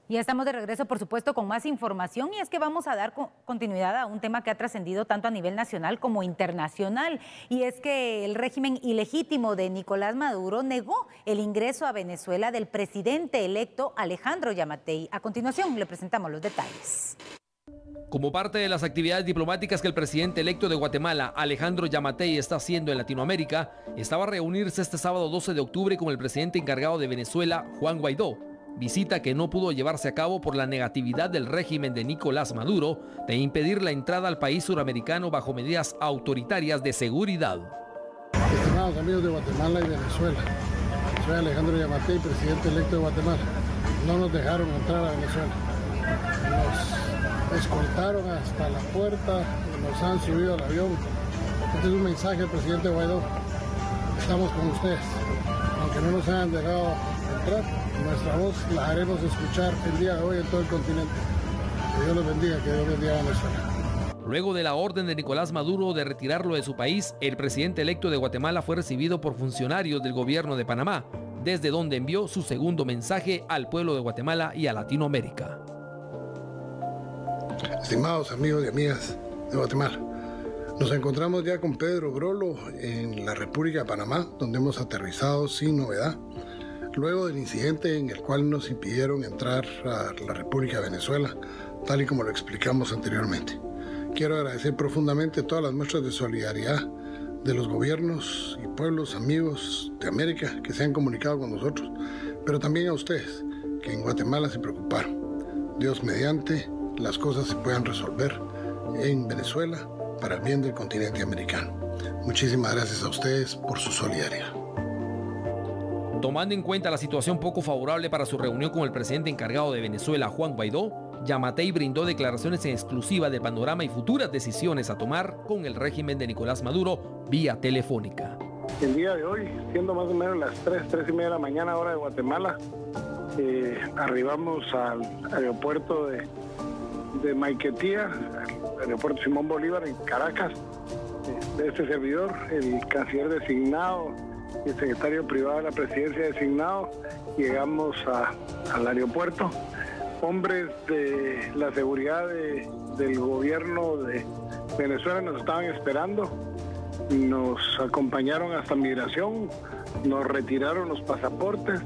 Ya estamos de regreso, por supuesto, con más información, y es que vamos a dar continuidad a un tema que ha trascendido tanto a nivel nacional como internacional, y es que el régimen ilegítimo de Nicolás Maduro negó el ingreso a Venezuela del presidente electo Alejandro Yamatei. A continuación le presentamos los detalles. Como parte de las actividades diplomáticas que el presidente electo de Guatemala, Alejandro Yamatei, está haciendo en Latinoamérica, estaba a reunirse este sábado 12 de octubre con el presidente encargado de Venezuela, Juan Guaidó, visita que no pudo llevarse a cabo por la negatividad del régimen de Nicolás Maduro de impedir la entrada al país suramericano bajo medidas autoritarias de seguridad. Estimados amigos de Guatemala y Venezuela, soy Alejandro Yamatei, presidente electo de Guatemala. No nos dejaron entrar a Venezuela. Nos escoltaron hasta la puerta, nos han subido al avión. Este es un mensaje al presidente Guaidó. Estamos con ustedes. Aunque no nos hayan dejado entrar, nuestra voz la haremos escuchar el día de hoy en todo el continente. Que Dios los bendiga, que Dios bendiga a Venezuela. Luego de la orden de Nicolás Maduro de retirarlo de su país, el presidente electo de Guatemala fue recibido por funcionarios del gobierno de Panamá, desde donde envió su segundo mensaje al pueblo de Guatemala y a Latinoamérica. Estimados amigos y amigas de Guatemala, nos encontramos ya con Pedro Grolo en la República de Panamá, donde hemos aterrizado sin novedad, luego del incidente en el cual nos impidieron entrar a la República de Venezuela, tal y como lo explicamos anteriormente. Quiero agradecer profundamente todas las muestras de solidaridad de los gobiernos y pueblos amigos de América que se han comunicado con nosotros, pero también a ustedes, que en Guatemala se preocuparon. Dios mediante, las cosas se puedan resolver en Venezuela para el bien del continente americano. Muchísimas gracias a ustedes por su solidaridad. Tomando en cuenta la situación poco favorable para su reunión con el presidente encargado de Venezuela, Juan Guaidó, Yamatei brindó declaraciones en exclusiva de panorama y futuras decisiones a tomar con el régimen de Nicolás Maduro vía telefónica. El día de hoy, siendo más o menos las 3:30 de la mañana hora de Guatemala, arribamos al aeropuerto de Maiquetía, al aeropuerto Simón Bolívar en Caracas. De este servidor, el canciller designado y el secretario privado de la presidencia designado, llegamos al aeropuerto. Hombres de la seguridad del gobierno de Venezuela nos estaban esperando, nos acompañaron hasta migración, nos retiraron los pasaportes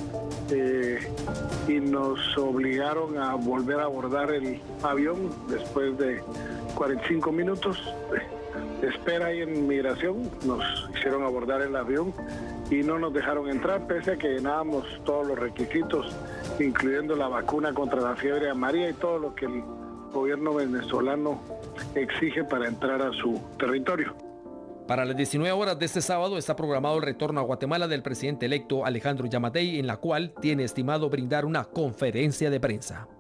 y nos obligaron a volver a abordar el avión después de 45 minutos de espera ahí en migración. Nos hicieron abordar el avión y no nos dejaron entrar, pese a que llenábamos todos los requisitos, incluyendo la vacuna contra la fiebre amarilla y todo lo que el gobierno venezolano exige para entrar a su territorio. Para las 19 horas de este sábado está programado el retorno a Guatemala del presidente electo Alejandro Yamatei, en la cual tiene estimado brindar una conferencia de prensa.